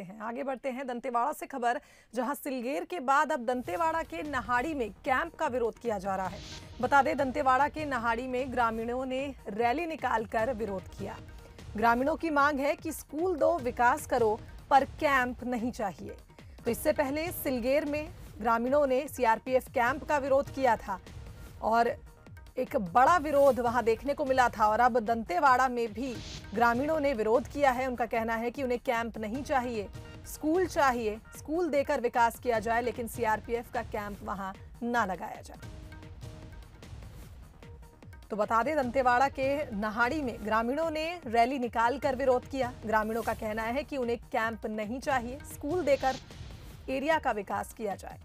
आगे बढ़ते हैं दंतेवाड़ा से खबर, जहां सिलगेर के बाद अब दंतेवाड़ा के नहाड़ी में कैंप का विरोध किया जा रहा है। बता दें, दंतेवाड़ा के नहाड़ी में ग्रामीणों ने रैली निकालकर विरोध किया। ग्रामीणों की मांग है कि स्कूल दो, विकास करो, पर कैंप नहीं चाहिए। तो इससे पहले सिलगेर में ग्रामीणों ने सीआरपीएफ कैंप का विरोध किया था और एक बड़ा विरोध वहां देखने को मिला था। और अब दंतेवाड़ा में भी ग्रामीणों ने विरोध किया है। उनका कहना है कि उन्हें कैंप नहीं चाहिए, स्कूल चाहिए, स्कूल देकर विकास किया जाए, लेकिन सीआरपीएफ का कैंप वहां ना लगाया जाए। तो बता दें, दंतेवाड़ा के नहाड़ी में ग्रामीणों ने रैली निकालकर विरोध किया। ग्रामीणों का कहना है कि उन्हें कैंप नहीं चाहिए, स्कूल देकर एरिया का विकास किया जाए।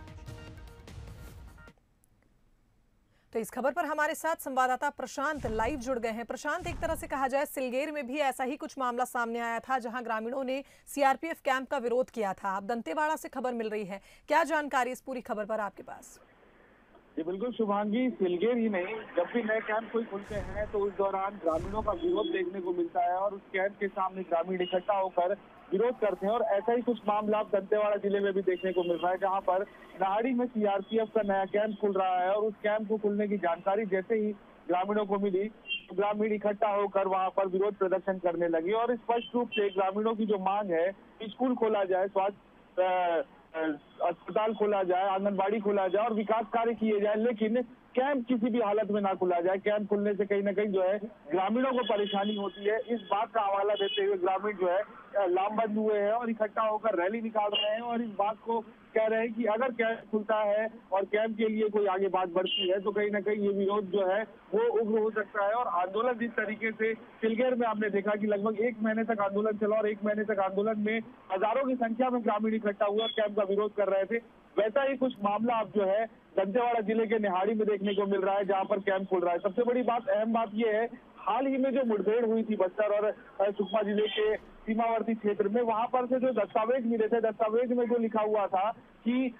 तो इस खबर पर हमारे साथ संवाददाता प्रशांत लाइव जुड़ गए हैं। प्रशांत, एक तरह से कहा जाए सिलगेर में भी ऐसा ही कुछ मामला सामने आया था, जहां ग्रामीणों ने सीआरपीएफ कैंप का विरोध किया था। अब दंतेवाड़ा से खबर मिल रही है, क्या जानकारी इस पूरी खबर पर आपके पास? जी बिल्कुल शुभांगी, सिलगेर ही नहीं, जब भी नए कैंप कोई खुलते हैं तो उस दौरान ग्रामीणों का विरोध देखने को मिलता है और उस कैंप के सामने ग्रामीण इकट्ठा होकर विरोध करते हैं। और ऐसा ही कुछ मामला दंतेवाड़ा जिले में भी देखने को मिल रहा है, जहां पर नहाड़ी में सीआरपीएफ का नया कैंप खुल रहा है और उस कैंप को खुलने की जानकारी जैसे ही ग्रामीणों को मिली तो ग्रामीण इकट्ठा होकर वहां पर विरोध प्रदर्शन करने लगे। और स्पष्ट रूप से ग्रामीणों की जो मांग है, स्कूल खोला जाए, स्वास्थ्य अस्पताल खोला जाए, आंगनबाड़ी खोला जाए और विकास कार्य किए जाए, लेकिन कैंप किसी भी हालत में ना खुला जाए। कैंप खुलने से कहीं ना कहीं जो है ग्रामीणों को परेशानी होती है। इस बात का हवाला देते हुए ग्रामीण जो है लामबंद हुए हैं और इकट्ठा होकर रैली निकाल रहे हैं और इस बात को कह रहे हैं कि अगर कैंप खुलता है और कैंप के लिए कोई आगे बात बढ़ती है तो कहीं ना कहीं ये विरोध जो है वो उग्र हो सकता है। और आंदोलन जिस तरीके से सिलगेर में हमने देखा कि लगभग 1 महीने तक आंदोलन चला और 1 महीने तक आंदोलन में हजारों की संख्या में ग्रामीण इकट्ठा हुए और कैंप का विरोध कर रहे थे, वैसा ही कुछ मामला अब जो है दंतेवाड़ा जिले के निहाड़ी में देखने को मिल रहा है, जहां पर कैंप खुल रहा है। सबसे बड़ी बात, अहम बात यह है, हाल ही में जो मुठभेड़ हुई थी बस्तर और सुकमा जिले के सीमावर्ती क्षेत्र में, वहां पर से जो दस्तावेज मिले थे, दस्तावेज में जो लिखा हुआ था कि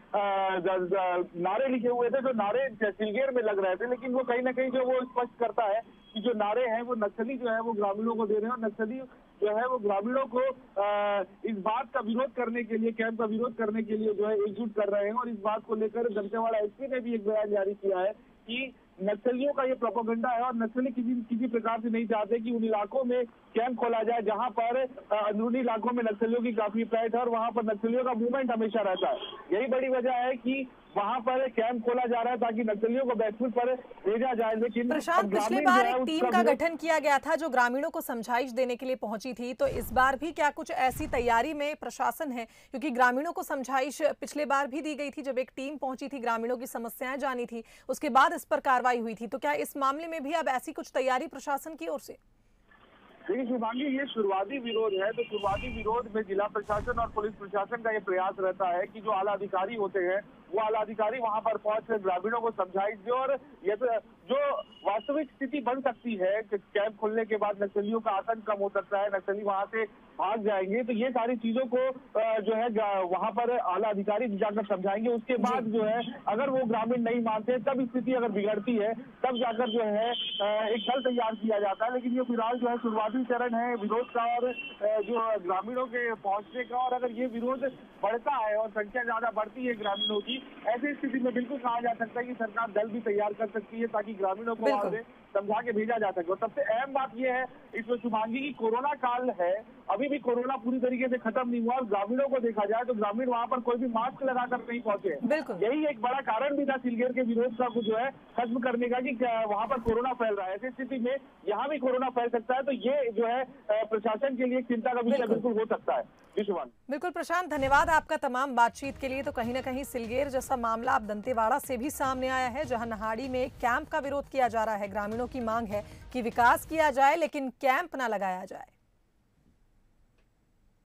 नारे लिखे हुए थे, जो नारे सिलगेर में लग रहे थे, लेकिन वो कहीं ना कहीं जो वो स्पष्ट करता है कि जो नारे हैं वो नक्सली जो है वो ग्रामीणों को दे रहे हैं और नक्सली जो है वो ग्रामीणों को इस बात का विरोध करने के लिए, कैंप का विरोध करने के लिए जो है एकजुट कर रहे हैं। और इस बात को लेकर दंतेवाड़ा एसपी ने भी एक बयान जारी किया है कि नक्सलियों का ये प्रोपेगेंडा है और नक्सली किसी प्रकार से नहीं चाहते कि उन इलाकों में कैंप खोला जाए जहां पर अंदरूनी इलाकों में नक्सलियों की काफी पैठ है और वहां पर नक्सलियों का मूवमेंट हमेशा रहता है। यही बड़ी वजह है कि वहां पर कैंप खोला जा रहा है ताकि नक्सलियों को बैकफुट पर भेजा जाए। लेकिन प्रशांत, पिछली बार एक टीम का गठन किया गया था जो ग्रामीणों को समझाइश देने के लिए पहुंची थी, तो इस बार भी क्या कुछ ऐसी तैयारी में प्रशासन है? क्योंकि ग्रामीणों को समझाइश पिछले बार भी दी गई थी, जब एक टीम पहुंची थी, ग्रामीणों की समस्याएं जानी थी, उसके बाद इस पर कार्रवाई हुई थी। तो क्या इस मामले में भी अब ऐसी कुछ तैयारी प्रशासन की ओर से? देखिए शुभांगी, ये शुरुआती विरोध है, तो शुरुआती विरोध में जिला प्रशासन और पुलिस प्रशासन का ये प्रयास रहता है कि जो आला अधिकारी होते हैं वो आला अधिकारी वहां पर पहुंचकर ग्रामीणों को समझाइश दे। और ये तो जो वास्तविक स्थिति बन सकती है कि कैंप खुलने के बाद नक्सलियों का आतंक कम हो सकता है, नक्सली वहां से भाग जाएंगे, तो ये सारी चीजों को जो है वहां पर आला अधिकारी जाकर समझाएंगे। उसके बाद जो है अगर वो ग्रामीण नहीं मानते, तब स्थिति अगर बिगड़ती है, तब जाकर जो है एक दल तैयार किया जाता है। लेकिन ये फिलहाल जो है शुरुआती चरण है विरोध का और जो ग्रामीणों के पहुंचने का। और अगर ये विरोध बढ़ता है और संख्या ज्यादा बढ़ती है ग्रामीणों की, ऐसी स्थिति में बिल्कुल कहा जा सकता है कि सरकार दल भी तैयार कर सकती है ताकि ग्रामीणों को वहां समझा के भेजा जा सके। और सबसे अहम बात यह है इसमें शुभांगी की कोरोना काल है, अभी भी कोरोना पूरी तरीके से खत्म नहीं हुआ और ग्रामीणों को देखा जाए तो ग्रामीण वहां पर कोई भी मास्क लगाकर नहीं पहुंचे। यही एक बड़ा कारण भी था सिलगेर के विरोध का जो है खत्म करने का कि वहां पर कोरोना फैल रहा है। ऐसी स्थिति में यहाँ भी कोरोना फैल सकता है, तो ये जो है प्रशासन के लिए चिंता का विषय बिल्कुल हो सकता है। बिल्कुल प्रशांत, धन्यवाद आपका तमाम बातचीत के लिए। तो कहीं ना कहीं सिलगेर जैसा मामला अब दंतेवाड़ा से भी सामने आया है, जहां नहाड़ी में कैंप का विरोध किया जा रहा है। ग्रामीणों की मांग है कि विकास किया जाए लेकिन कैंप ना लगाया जाए।